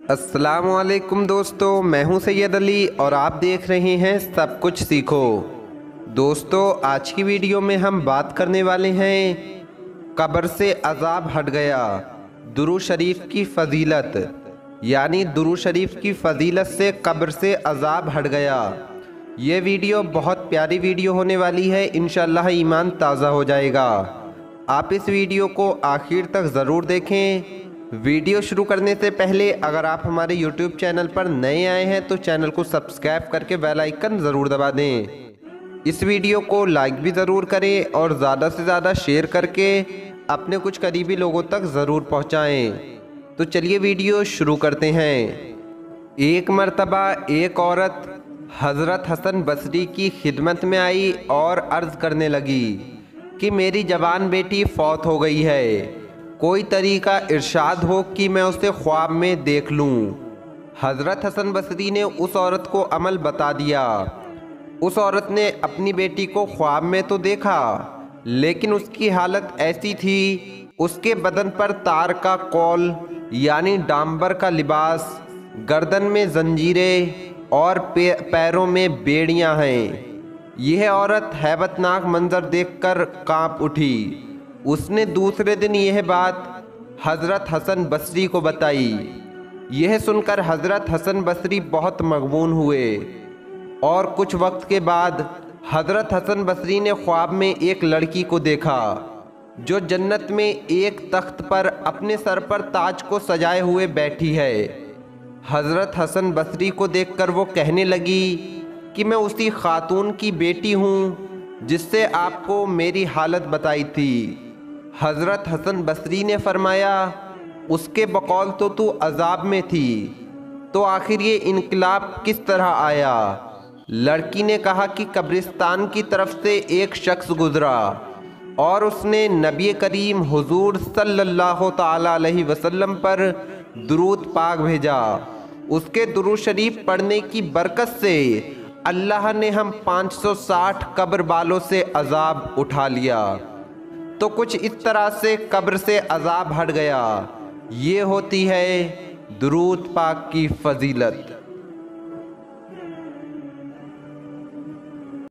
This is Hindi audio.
अस्सलामुअलैकुम दोस्तों, मैं हूं सैयद अली और आप देख रहे हैं सब कुछ सीखो। दोस्तों, आज की वीडियो में हम बात करने वाले हैं कब्र से अजाब हट गया, दुरूद शरीफ की फ़जीलत। यानी दुरूद शरीफ की फ़जीलत से कब्र से अजाब हट गया। ये वीडियो बहुत प्यारी वीडियो होने वाली है, इंशाअल्लाह ईमान ताज़ा हो जाएगा। आप इस वीडियो को आखिर तक ज़रूर देखें। वीडियो शुरू करने से पहले अगर आप हमारे YouTube चैनल पर नए आए हैं तो चैनल को सब्सक्राइब करके बेल आइकन ज़रूर दबा दें। इस वीडियो को लाइक भी ज़रूर करें और ज़्यादा से ज़्यादा शेयर करके अपने कुछ करीबी लोगों तक ज़रूर पहुंचाएं। तो चलिए वीडियो शुरू करते हैं। एक मर्तबा एक औरत हज़रत हसन बसरी की खिदमत में आई और अर्ज़ करने लगी कि मेरी जवान बेटी फौत हो गई है, कोई तरीका इरशाद हो कि मैं उसे ख्वाब में देख लूं। हज़रत हसन बसरी ने उस औरत को अमल बता दिया। उस औरत ने अपनी बेटी को ख्वाब में तो देखा, लेकिन उसकी हालत ऐसी थी, उसके बदन पर तार का कौल यानी डांबर का लिबास, गर्दन में जंजीरें और पैरों में बेड़ियां हैं। यह औरत हैबतनाक मंजर देखकर कांप उठी। उसने दूसरे दिन यह बात हज़रत हसन बसरी को बताई। यह सुनकर हज़रत हसन बसरी बहुत मगबून हुए और कुछ वक्त के बाद हज़रत हसन बसरी ने ख्वाब में एक लड़की को देखा जो जन्नत में एक तख्त पर अपने सर पर ताज को सजाए हुए बैठी है। हज़रत हसन बसरी को देखकर वो कहने लगी कि मैं उसी खातून की बेटी हूँ जिससे आपको मेरी हालत बताई थी। हज़रत हसन बसरी ने फरमाया, उसके बकौल तो तू अजाब में थी, तो आखिर ये इनकलाब किस तरह आया? लड़की ने कहा कि कब्रिस्तान की तरफ से एक शख्स गुजरा और उसने नबी करीम हुजूर सल्लल्लाहु ताला अलैहि वसल्लम पर दुरूद पाक भेजा। उसके दुरूद शरीफ पढ़ने की बरकत से अल्लाह ने हम 560 कब्र वालों से अजाब उठा लिया। तो कुछ इस तरह से कब्र से अजाब हट गया। ये होती है दुरूद पाक की फ़जीलत।